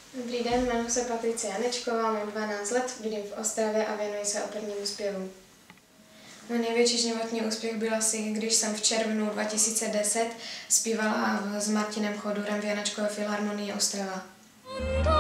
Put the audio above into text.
Dobrý den, jmenuji se Patricie Janečková, mám 12 let, bydlím v Ostravě a věnuji se opernímu zpěvu. Můj největší životní úspěch byl asi, když jsem v červnu 2010 zpívala s Martinem Chodurem v Janečkové filharmonii Ostrava.